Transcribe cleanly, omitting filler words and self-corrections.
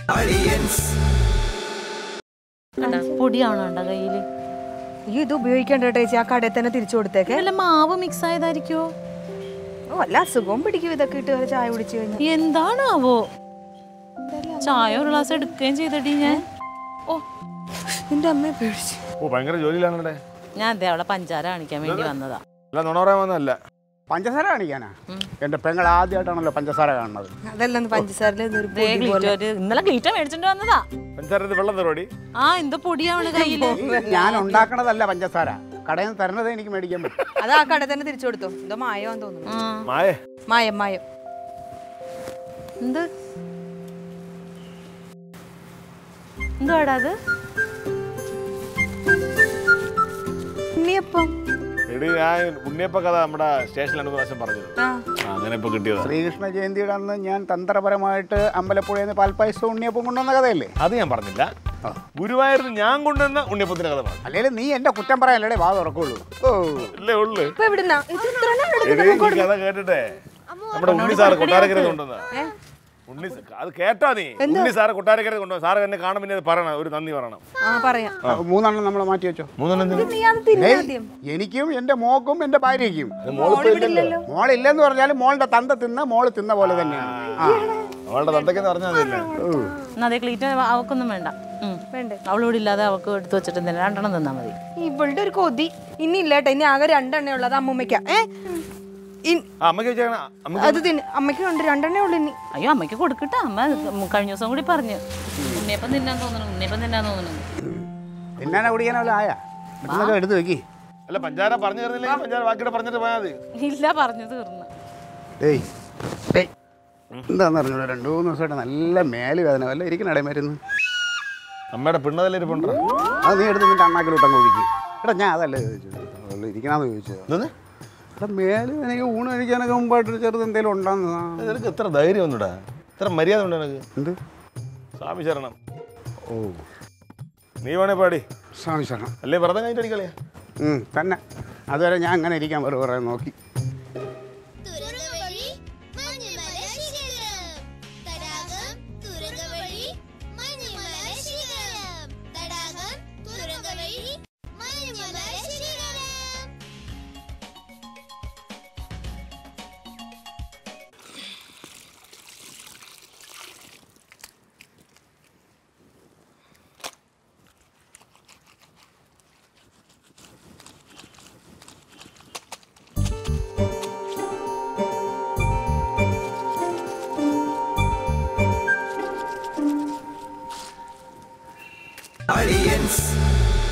Aliyans. പൊടിയാണോ കയ്യില്? ഇത് ഉപയോഗിക്കേണ്ട ചേച്ചി, ആ കടയിൽ തന്നെ തിരിച്ചു കൊടുത്തേക്കെ. അല്ല മാവ് മിക്സ് ആയതായിരിക്കോ? ഓ അല്ല, അസുഖവും പിടിക്കും ഇതൊക്കെ ഇട്ട് ചായ കുടിച്ചു കഴിഞ്ഞാൽ. എന്താണാവോ? ചായ ഒരു ഗ്ലാസ് എടുക്കുകയും ചെയ്തടി ഞാൻ. ഓ നിന്റെ അമ്മയെ പേടിച്ചു. ഓ ഭയങ്കര ജോലിയിലാണ്. ഞാൻ അതെ അവളെ പഞ്ചാര കാണിക്കാൻ വേണ്ടി വന്നതാ. അല്ല നുണ വന്നല്ല. പഞ്ചസാര കാണിക്കാനാ? എന്റെ പെങ്ങൾ ആദ്യമായിട്ടാണല്ലോ പഞ്ചസാര കാണുന്നത്. അതല്ല പഞ്ചസാര ഇന്നലെ ഗ്ലീറ്റ മേടിച്ചിട്ട് വന്നതാ. പഞ്ചസാര വെള്ളം തരുവാടി. ആ എന്തോ പൊടിയാണ് കയ്യില്. ഞാൻ ഉണ്ടാക്കണതല്ല പഞ്ചസാര, കടയിൽ നിന്ന് തരണത് എനിക്ക് മേടിക്കാൻ പറ്റും. അത് ആ കടയിൽ തന്നെ തിരിച്ചു കൊടുത്തു. എന്തോ മായമാന്ന് തോന്നുന്നു. മായം എന്ത് എന്തുവാടാ അത്? ഉണ്ണിയപ്പം. ഞാൻ ഉണ്ണിയപ്പ കഥ നമ്മുടെ സ്റ്റേഷനിൽ 2 പ്രാവശ്യം പറഞ്ഞത്. അങ്ങനെ ഇപ്പൊ കിട്ടിയത്. ശ്രീകൃഷ്ണ ജയന്തിയുടെ അന്ന് ഞാൻ തന്ത്രപരമായിട്ട് അമ്പലപ്പുഴയിൽ നിന്ന് പാൽപ്പായസം ഉണ്ണിയപ്പം കൊണ്ടുവന്ന കഥയല്ലേ? അത് ഞാൻ പറഞ്ഞില്ല. ഗുരുവായൂരിൽ ഞാൻ കൊണ്ടുവന്ന ഉണ്ണിയപ്പത്തിന്റെ കഥ പറഞ്ഞു. അല്ലെങ്കിൽ നീ എന്റെ കുറ്റം പറയാനല്ലേ വാ തുറക്കുള്ളൂ. ഇല്ലേ ഉള്ളു കഥ കേട്ടിട്ടെ നമ്മുടെ ഉണ്ണി സാറ് കൊട്ടാരക്കര കൊണ്ടുവന്ന ഉണ്ണി. അത് കേട്ടോ നീ? ഉണ്ണി സാറ് കൊട്ടാരക്കര കൊണ്ടുവന്ന സാറ് എന്നെ കാണുമ്പോൾ പിന്നെ പറയണം, ഒരു നന്ദി പറയണം. 3 നമ്മൾ മാറ്റി വെച്ചോ. 3 എനിക്കും എന്റെ മോക്കും എന്റെ ഭാര്യയ്ക്കും. മോളില്ലെന്ന് പറഞ്ഞാലും മോളുടെ തന്ത തിന്ന മോള് തിന്ന പോലെ തന്നെയാണ്. അവളുടെ തന്തക്കെന്ന് പറഞ്ഞാൽ അതെ ക്ലീറ്റ അവക്കൊന്നും വേണ്ട. അവളോട് ഇല്ലാതെ അവക്ക് എടുത്തു വെച്ചിട്ട് 2 തന്നാ മതി. ഇവളുടെ ഒരു കൊതി ഇനി ഇല്ലേട്ടെ. ഇനി ആകെ 2 ഉള്ളത് അമ്മൂമ്മയ്ക്കാ. അത് അമ്മയ്ക്ക് 2 ഉള്ളു ഇനി. അയ്യോ അമ്മയ്ക്ക് കൊടുക്കട്ടെ. അമ്മ കഴിഞ്ഞ ദിവസം കൂടി പറഞ്ഞു ഉണ്ണിയപ്പം തിന്നാൻ തോന്നുന്നു. തിന്നാനാ കുടിക്കാനോ ആയാ എടുത്ത് വെക്കി. അല്ല പഞ്ചാര പറഞ്ഞു തരുന്നില്ലെങ്കിൽ പഞ്ചാര ബാക്കിയുടെ പറഞ്ഞിട്ട് പോയാൽ മതി. ഇല്ല പറഞ്ഞു തീർന്നു. എന്താന്ന് പറഞ്ഞോളൂ, 2-3 ദിവസമായിട്ട് നല്ല മേല് വേദന. വല്ല ഇരിക്കണ മരുന്ന്. അമ്മയുടെ പിണ്ണതല്ലേ ഇരിപ്പുണ്ടോ? അത് നീ എടുത്ത് നിന്റെ അണ്ണാക്കിലോട്ടങ്ങ് ഒഴിക്കും. എടാ ഞാൻ അതല്ലേ ചോദിച്ചത്, ഇരിക്കണമെന്ന് ചോദിച്ചത്. എടാ മേല് എനിക്ക് ഊണ് കഴിക്കാനൊക്കെ മുമ്പായിട്ട് ചെറുത് എന്തെങ്കിലും ഉണ്ടാകുന്നതാ. നിനക്ക് എത്ര ധൈര്യം ഒന്നുടാ, എത്ര മര്യാദ ഉണ്ട് നിനക്ക്? എന്ത് സ്വാമി ശരണം. ഓ നീ വേണേ പാടി. സ്വാമി ശരണം അല്ലേ വെറുതെ കഴിഞ്ഞിട്ട് അടിക്കളിയാ തന്നെ. അതുവരെ ഞാൻ അങ്ങനെ ഇരിക്കാൻ വെറുതെ നോക്കി. Aliyans.